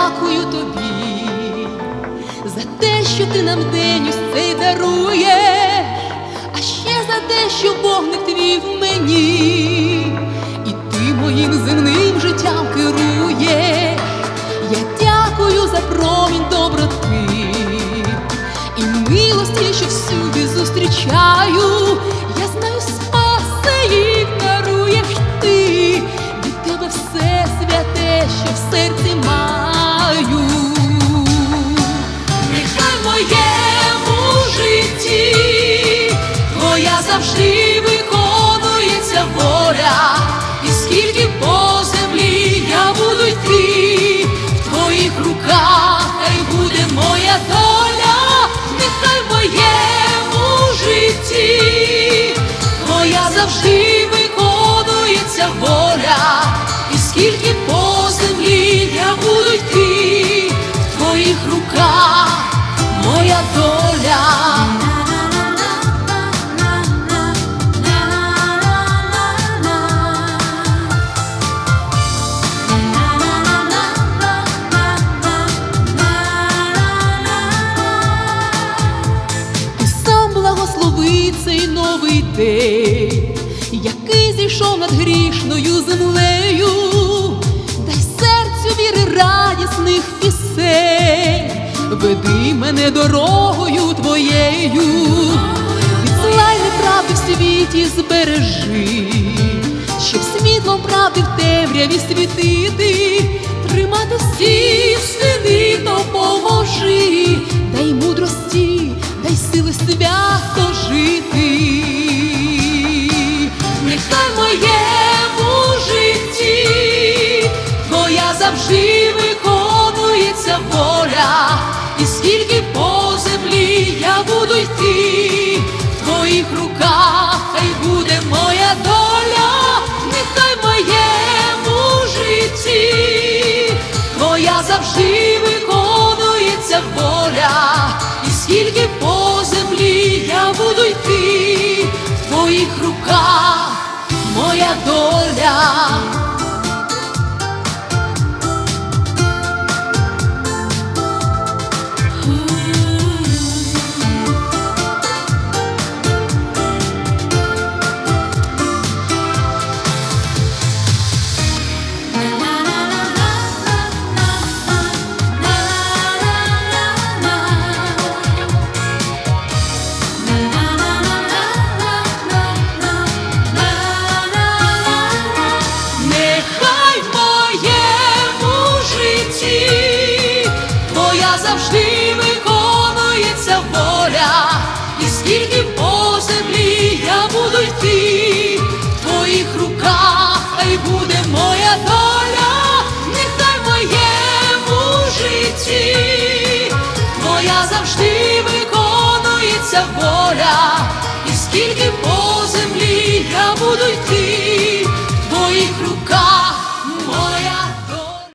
дякую тобі за те, що ти нам день ось цей даруєш, а ще за те, що вогник твій в мені, і ти моїм земним життям керуєш. Я дякую за промінь доброти і милості, що всюди зустрічаю. Я знаю, спаси їх даруєш ти, від тебе все святе, що в серці маю. Нехай в моєму житті твоя завжди виконується воля, і скільки по землі я буду йти, в твоїх руках хай буде моя доля. Нехай в моєму житті твоя завжди виконується воля, і скільки по землі я буду йти, в твоїх руках моя доля. Благослови цей новий день, який зійшов над грішною землею. Дай серцю віри радісних пісень, веди мене дорогою твоєю. Від зла й неправди в світі збережи, щоб світлом правди в темряві світити. Тримати всі стіни допоможи, дай мудрості, дай сили свято жити. Нехай в моєму житті твоя завжди виконується воля, і скільки по землі я буду йти, в твоїх руках хай буде моя доля. Нехай в моєму житті твоя завжди виконується воля, і скільки по землі я буду йти, в твоїх руках моя доля. Завжди виконується воля, і скільки по землі я буду йти, в твоїх руках хай буде моя доля. Нехай в моєму житті твоя завжди виконується воля, і скільки по землі я буду йти,